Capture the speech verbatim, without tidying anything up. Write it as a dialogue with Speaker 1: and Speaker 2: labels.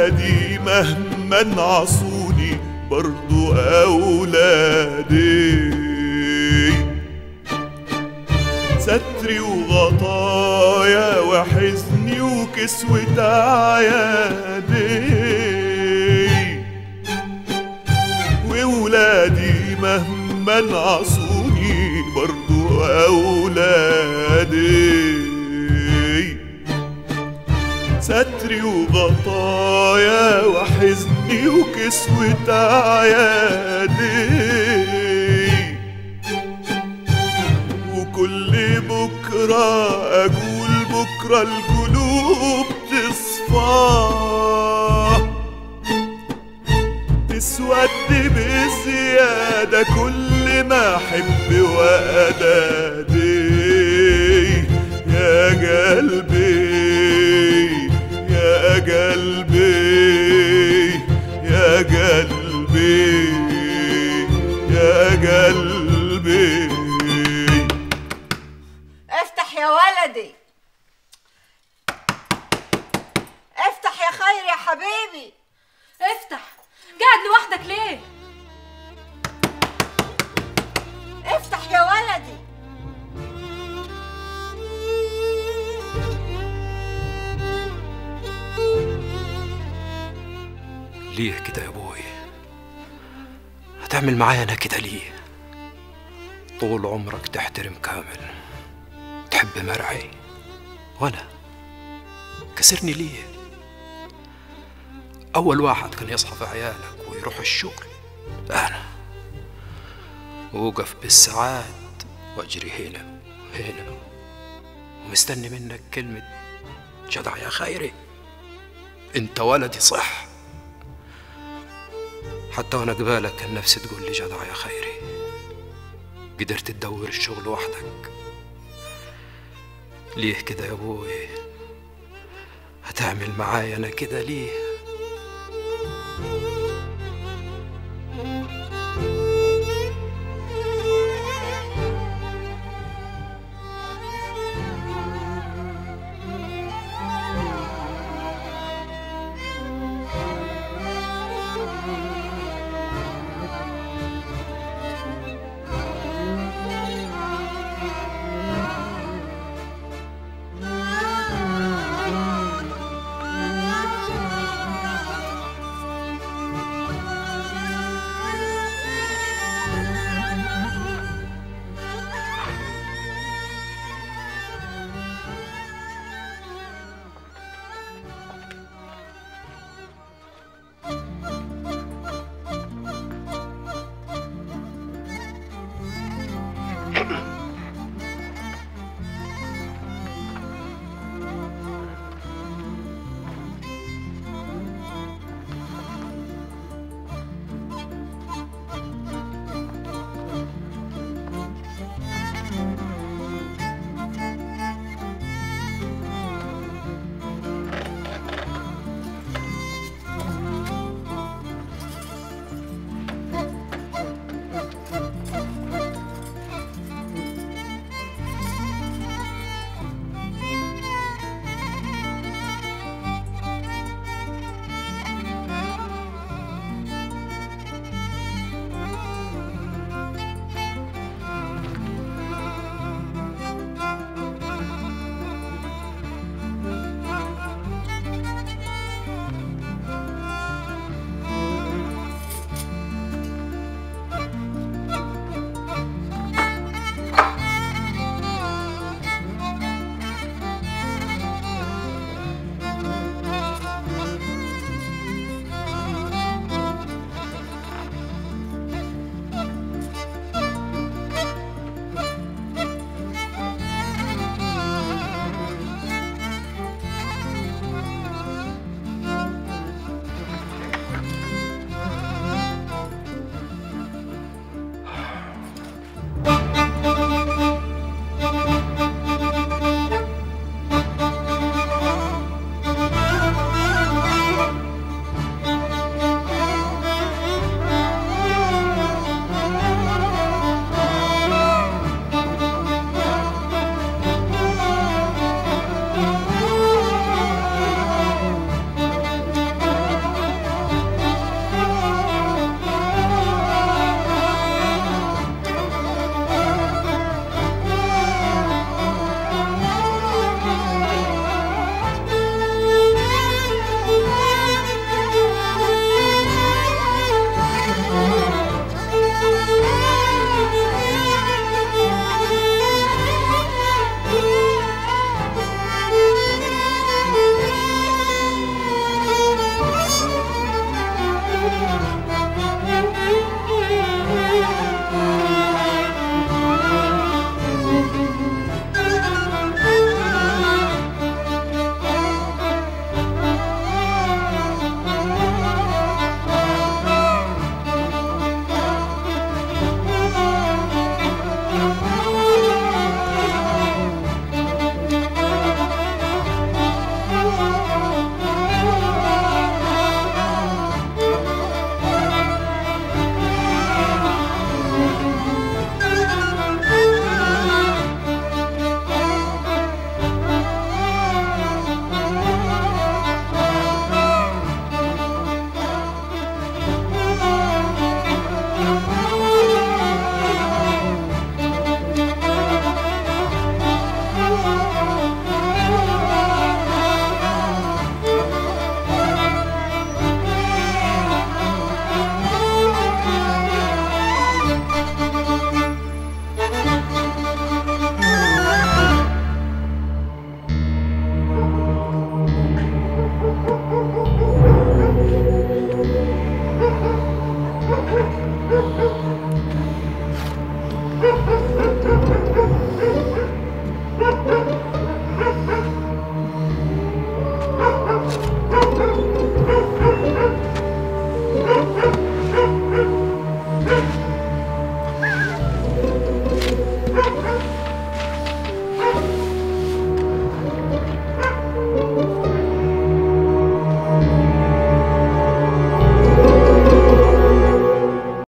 Speaker 1: ولادي مهما عصوني برضو أولادي، ستري وغطايا وحزني وكسوة عيادي، وولادي مهما عصوني برضو أولادي، ستري وغطايا وحزني وكسوة عيادي، وكل بكرة أقول بكرة القلوب تصفى، تسود بزيادة كل ما أحب وأدادي، يا قلبي يا قلبي يا قلبي يا قلبي.
Speaker 2: افتح يا ولدي، افتح يا خير يا حبيبي،
Speaker 3: افتح. قاعد لوحدك ليه؟
Speaker 2: افتح يا ولدي.
Speaker 4: ليه كده يا ابوي؟ هتعمل معايا انا كده ليه؟ طول عمرك تحترم كامل، تحب مرعي، وانا كسرني ليه؟ اول واحد كان يصحى في عيالك ويروح الشغل انا، ووقف بالساعات واجري هنا وهنا ومستني منك كلمة جدع يا خيري، انت ولدي صح. حتى وانا قبالك كان نفسي تقول لي جدع يا خيري، قدرت تدور الشغل وحدك. ليه كده يا ابوي؟ هتعمل معايا انا كده ليه؟